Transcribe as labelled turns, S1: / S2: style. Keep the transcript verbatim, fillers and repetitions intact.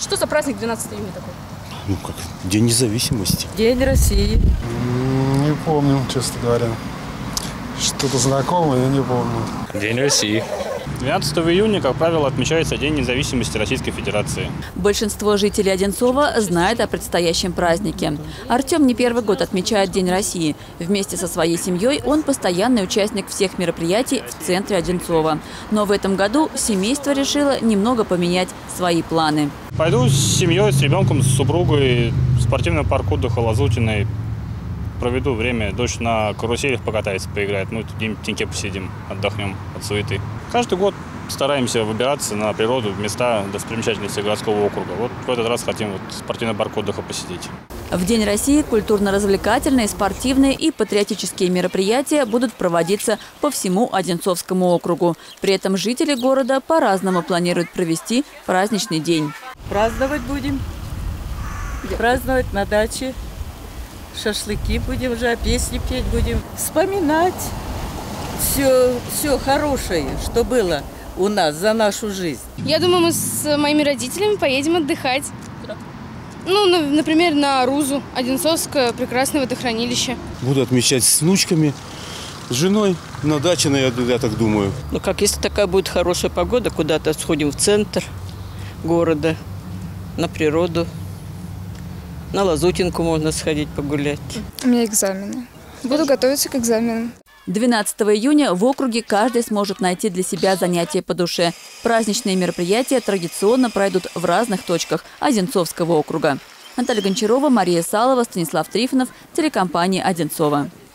S1: Что за праздник двенадцатого июня такой?
S2: Ну как, День независимости.
S3: День России.
S4: Не помню, честно говоря. Что-то знакомое, я не помню.
S5: День России.
S6: двенадцатого июня, как правило, отмечается День независимости Российской Федерации.
S7: Большинство жителей Одинцова знает о предстоящем празднике. Артем не первый год отмечает День России. Вместе со своей семьей он постоянный участник всех мероприятий в центре Одинцова. Но в этом году семейство решило немного поменять свои планы.
S6: Пойду с семьей, с ребенком, с супругой в спортивный парк отдыха Лазутиной. Проведу время, дочь на каруселях покатается, поиграет. Мы тут где-нибудь в теньке посидим, отдохнем от суеты. Каждый год стараемся выбираться на природу, в места достопримечательности городского округа. Вот в этот раз хотим вот спортивный парк отдыха посетить.
S7: В День России культурно-развлекательные, спортивные и патриотические мероприятия будут проводиться по всему Одинцовскому округу. При этом жители города по-разному планируют провести праздничный день.
S3: Праздновать будем. Праздновать на даче. Шашлыки будем уже, песни петь будем. Вспоминать все, все хорошее, что было у нас за нашу жизнь.
S1: Я думаю, мы с моими родителями поедем отдыхать. Куда? Ну, например, на Рузу, Одинцовское прекрасное водохранилище.
S2: Буду отмечать с внучками, с женой на даче, я, я так думаю.
S3: Ну как, если такая будет хорошая погода, куда-то сходим в центр города, на природу. На Лазутинку можно сходить погулять.
S8: У меня экзамены. Буду готовиться к экзаменам.
S7: двенадцатого июня в округе каждый сможет найти для себя занятие по душе. Праздничные мероприятия традиционно пройдут в разных точках Одинцовского округа. Наталья Гончарова, Мария Салова, Станислав Трифонов, телекомпания «Одинцова».